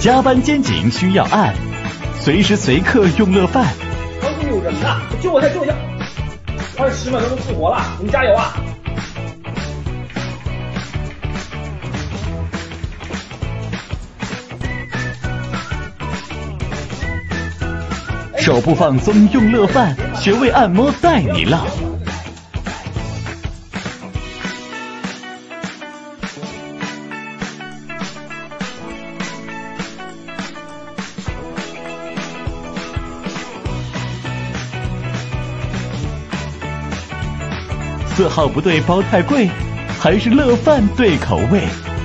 加班肩颈需要按，随时随刻用乐饭。 当中有人呐，救我一下，救我一下！快10秒钟就复活了，你们加油啊！ 手部放松用乐饭，穴位按摩带你浪。色号不对包太贵，还是乐饭对口味。